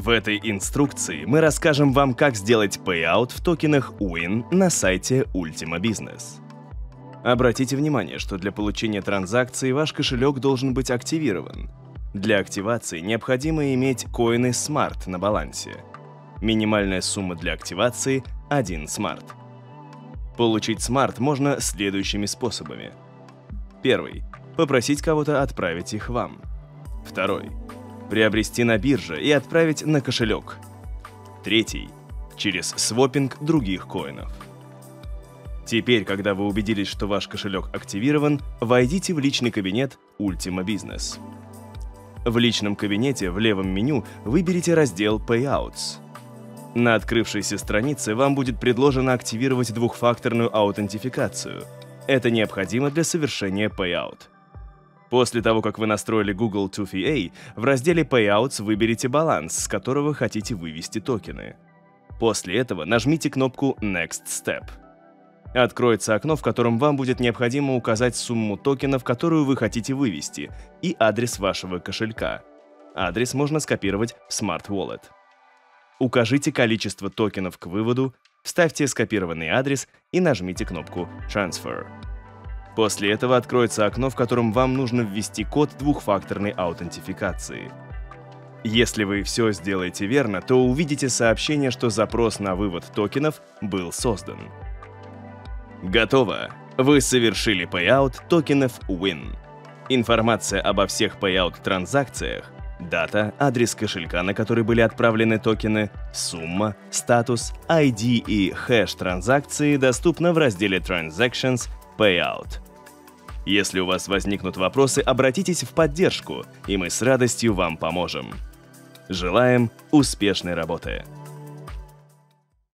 В этой инструкции мы расскажем вам, как сделать payout в токенах WIN на сайте Ultima Business. Обратите внимание, что для получения транзакции ваш кошелек должен быть активирован. Для активации необходимо иметь коины SMART на балансе. Минимальная сумма для активации – 1 SMART. Получить SMART можно следующими способами. Первый – попросить кого-то отправить их вам. Второй – приобрести на бирже и отправить на кошелек. Третий – через свопинг других коинов. Теперь, когда вы убедились, что ваш кошелек активирован, войдите в личный кабинет Ultima Business. В личном кабинете в левом меню выберите раздел Payouts. На открывшейся странице вам будет предложено активировать двухфакторную аутентификацию. Это необходимо для совершения Payout. После того, как вы настроили Google 2FA, в разделе Payouts выберите баланс, с которого хотите вывести токены. После этого нажмите кнопку Next Step. Откроется окно, в котором вам будет необходимо указать сумму токенов, которую вы хотите вывести, и адрес вашего кошелька. Адрес можно скопировать в Smart Wallet. Укажите количество токенов к выводу, вставьте скопированный адрес и нажмите кнопку Transfer. После этого откроется окно, в котором вам нужно ввести код двухфакторной аутентификации. Если вы все сделаете верно, то увидите сообщение, что запрос на вывод токенов был создан. Готово! Вы совершили payout токенов WIN. Информация обо всех payout-транзакциях, дата, адрес кошелька, на который были отправлены токены, сумма, статус, ID и хэш транзакции доступна в разделе Transactions Payout. Если у вас возникнут вопросы, обратитесь в поддержку, и мы с радостью вам поможем. Желаем успешной работы!